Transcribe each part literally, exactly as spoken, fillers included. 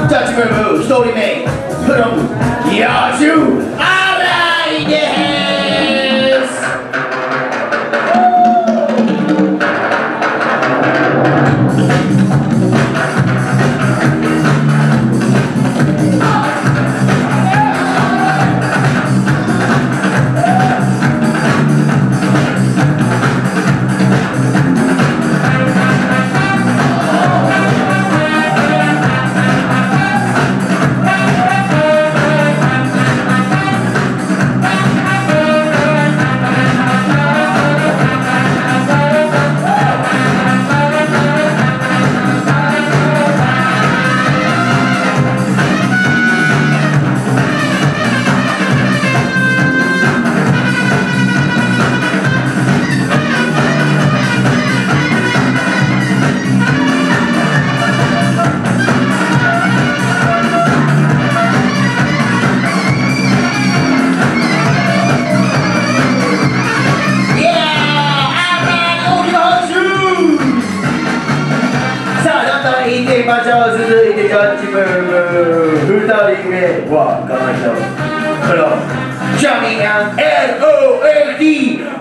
ジャッジムーブひとりめフロム野獣荒井です。続いてジャッジムーブふたりめはこの人このジャミー エルオーエフディー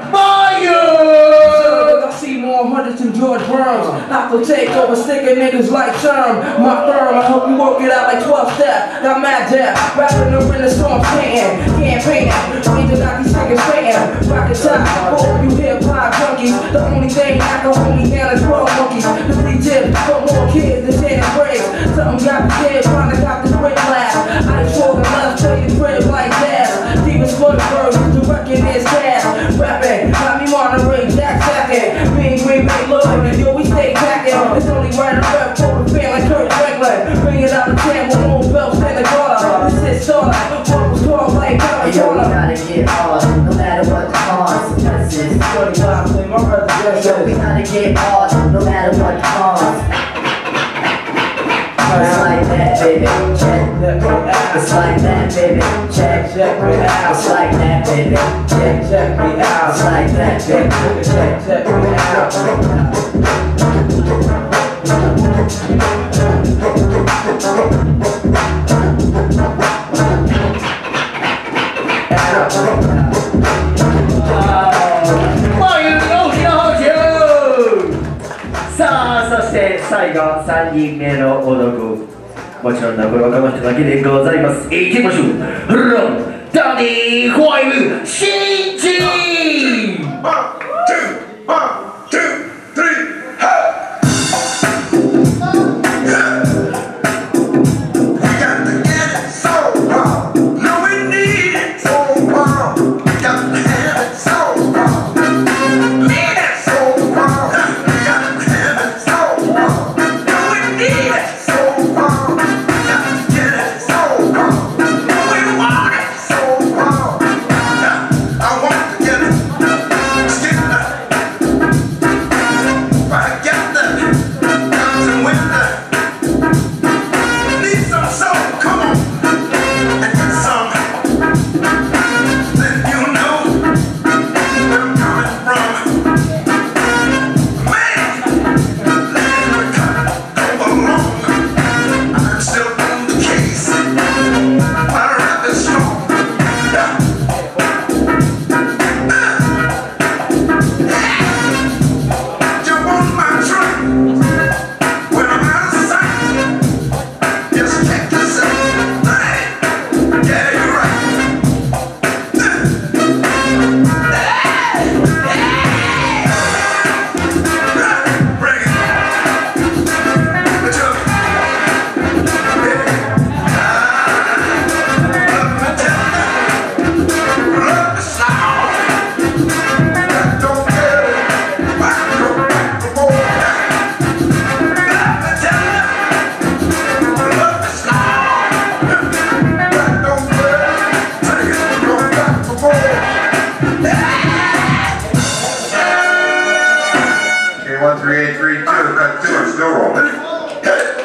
Moove. I see more hundreds than George Burns. I can take over sticking niggas like Sherm. My firm, I hope you work it out like twelve step. Got mad depth, rapping up in the storm, painting, campaigning. Angel got these niggas fainting. Rocket top, all you hip hop junkies. The only thing I can hold me down is twelve monkeys. The three tips, but more kids than ten breaks. Something got the kid, finally got the quick laugh. I just roll the left, tell you crib like that. Demons for the birds, the record is cash. Rapping, got me Monterey, Jack Sackett. Being Green Bay Lloyd, yo, we stay packing. It's only right to rep for the fan like Kurt Franklin. Bring it out the can with more belts than the guard. This is starlight, what was called like Kurt Yo, we gotta get hard, no matter what the consequences. thirty-five, play my brother, yes, Yo, we gotta get hard, no matter what the cost. It's like that, baby, check. It's like that, baby, check. Check me out. It's like that, baby, check. Check me out. It's like that, baby, Check, check me out. Mooveの補充。さあ、そして最後さんにんめの男、もちろん名前はこの人だけでございます。いきましょう。フロムダディファイブシンジ。 one three eight three two, cut two, still rolling.